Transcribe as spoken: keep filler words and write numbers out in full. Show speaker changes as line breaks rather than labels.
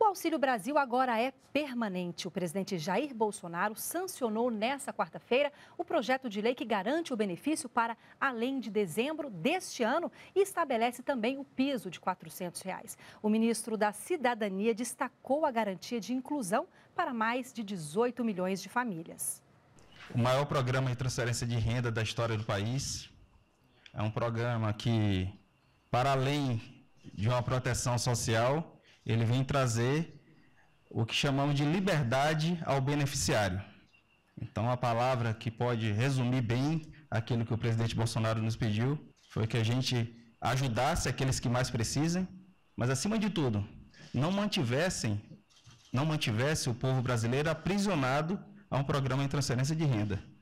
Auxílio Brasil agora é permanente. O presidente Jair Bolsonaro sancionou nesta quarta-feira o projeto de lei que garante o benefício para além de dezembro deste ano e estabelece também o piso de quatrocentos reais. O ministro da Cidadania destacou a garantia de inclusão para mais de dezoito milhões de famílias.
O maior programa de transferência de renda da história do país é um programa que, para além de uma proteção social, ele vem trazer o que chamamos de liberdade ao beneficiário. Então, a palavra que pode resumir bem aquilo que o presidente Bolsonaro nos pediu foi que a gente ajudasse aqueles que mais precisam, mas, acima de tudo, não mantivessem, não mantivesse o povo brasileiro aprisionado a um programa de transferência de renda.